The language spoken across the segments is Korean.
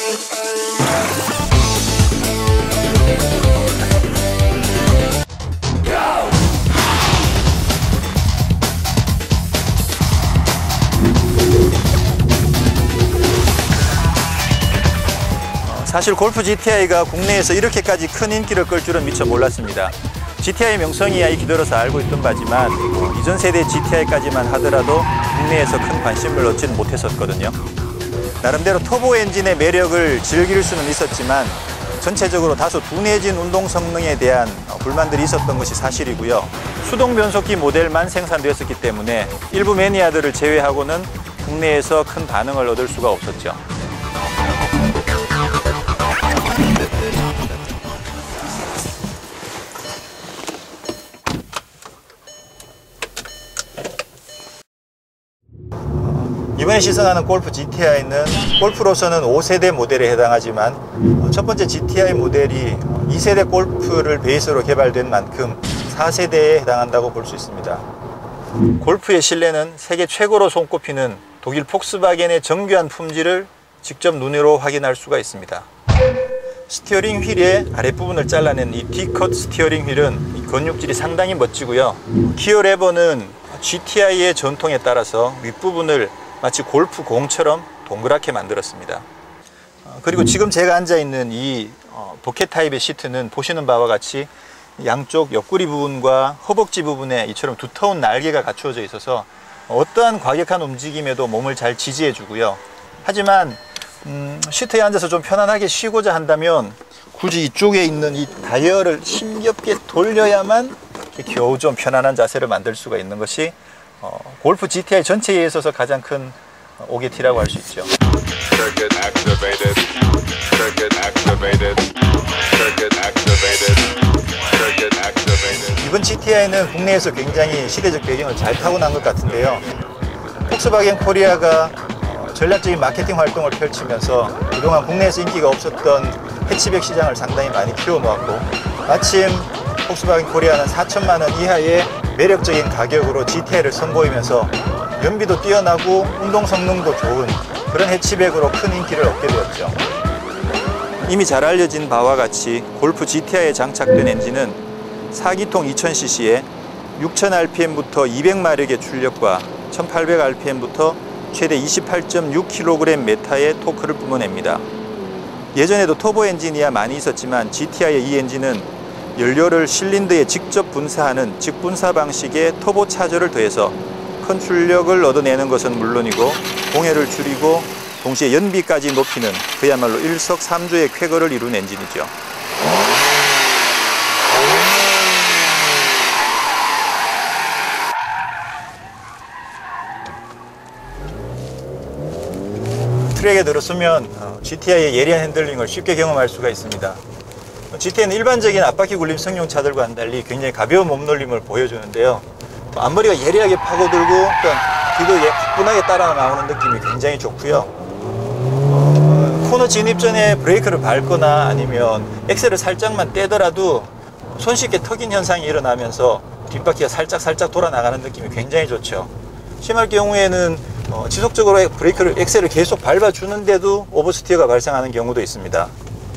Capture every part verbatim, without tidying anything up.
사실 골프 지티아이가 국내에서 이렇게까지 큰 인기를 끌 줄은 미처 몰랐습니다. 지티아이 명성이야 기들어서 알고 있던 바지만 이전 세대 지티아이까지만 하더라도 국내에서 큰 관심을 얻지는 못했었거든요. 나름대로 터보 엔진의 매력을 즐길 수는 있었지만 전체적으로 다소 둔해진 운동 성능에 대한 불만들이 있었던 것이 사실이고요. 수동 변속기 모델만 생산되었기 때문에 일부 매니아들을 제외하고는 국내에서 큰 반응을 얻을 수가 없었죠. 이번에 시승하는 골프 지티아이는 골프로서는 오 세대 모델에 해당하지만 첫 번째 지티아이 모델이 이 세대 골프를 베이스로 개발된 만큼 사 세대에 해당한다고 볼 수 있습니다. 골프의 실내는 세계 최고로 손꼽히는 독일 폭스바겐의 정교한 품질을 직접 눈으로 확인할 수가 있습니다. 스티어링 휠의 아랫부분을 잘라낸 이 D컷 스티어링 휠은 이 건육질이 상당히 멋지고요. 기어 레버는 지티아이의 전통에 따라서 윗부분을 마치 골프공처럼 동그랗게 만들었습니다. 그리고 지금 제가 앉아있는 이 버켓 타입의 시트는 보시는 바와 같이 양쪽 옆구리 부분과 허벅지 부분에 이처럼 두터운 날개가 갖추어져 있어서 어떠한 과격한 움직임에도 몸을 잘 지지해 주고요. 하지만 음, 시트에 앉아서 좀 편안하게 쉬고자 한다면 굳이 이쪽에 있는 이 다이얼을 힘겹게 돌려야만 겨우 좀 편안한 자세를 만들 수가 있는 것이 어, 골프 지티아이 전체에 있어서 가장 큰 오게티라고 할 수 있죠. 이번 지티아이는 국내에서 굉장히 시대적 배경을 잘 타고난 것 같은데요. 폭스바겐 코리아가 전략적인 마케팅 활동을 펼치면서 그동안 국내에서 인기가 없었던 해치백 시장을 상당히 많이 키워놓았고, 마침 폭스바겐 코리아는 사천만 원 이하의 매력적인 가격으로 지티아이를 선보이면서 연비도 뛰어나고 운동 성능도 좋은 그런 해치백으로 큰 인기를 얻게 되었죠. 이미 잘 알려진 바와 같이 골프 지티아이에 장착된 엔진은 사 기통 이천 씨씨에 육천 알피엠부터 이백 마력의 출력과 천팔백 알피엠부터 최대 이십팔 점 육 킬로그램 메타의 토크를 뿜어냅니다. 예전에도 터보 엔진이야 많이 있었지만 지티아이의 이 엔진은 연료를 실린더에 직접 분사하는 직분사 방식의 터보 차저를 더해서 큰 출력을 얻어내는 것은 물론이고 공해를 줄이고 동시에 연비까지 높이는 그야말로 일석삼조의 쾌거를 이룬 엔진이죠. 트랙에 들어서면 지티아이의 예리한 핸들링을 쉽게 경험할 수가 있습니다. 지티아이는 일반적인 앞바퀴 굴림 승용차들과는 달리 굉장히 가벼운 몸놀림을 보여주는데요. 앞머리가 예리하게 파고들고 뒤도 가뿐하게 따라 나오는 느낌이 굉장히 좋고요. 어, 코너 진입 전에 브레이크를 밟거나 아니면 엑셀을 살짝만 떼더라도 손쉽게 터긴 현상이 일어나면서 뒷바퀴가 살짝 살짝 돌아 나가는 느낌이 굉장히 좋죠. 심할 경우에는 어, 지속적으로 브레이크를 엑셀을 계속 밟아주는데도 오버스티어가 발생하는 경우도 있습니다.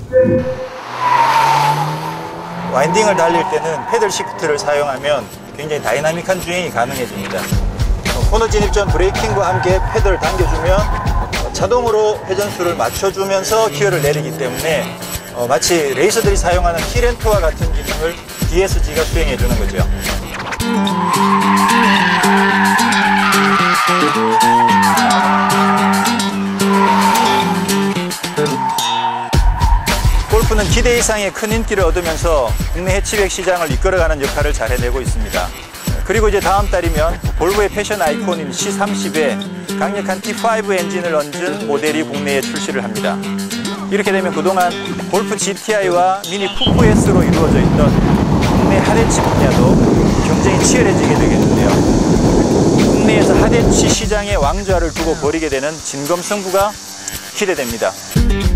와인딩을 달릴 때는 패들 시프트를 사용하면 굉장히 다이나믹한 주행이 가능해집니다. 코너 진입 전 브레이킹과 함께 패드를 당겨주면 자동으로 회전수를 맞춰주면서 기어를 내리기 때문에 어, 마치 레이서들이 사용하는 힐앤토와 같은 기능을 디에스지가 수행해주는 거죠. 골프는 기대 이상의 큰 인기를 얻으면서 국내 해치백 시장을 이끌어가는 역할을 잘 해내고 있습니다. 그리고 이제 다음 달이면 볼보의 패션 아이콘인 씨 삼십에 강력한 티 파이브 엔진을 얹은 모델이 국내에 출시를 합니다. 이렇게 되면 그동안 골프 지티아이와 미니 쿠프 에스로 이루어져 있던 국내 핫해치 분야도 경쟁이 치열해지게 되겠는데요. 국내에서 핫해치 시장의 왕좌를 두고 벌이게 되는 진검승부가 기대됩니다.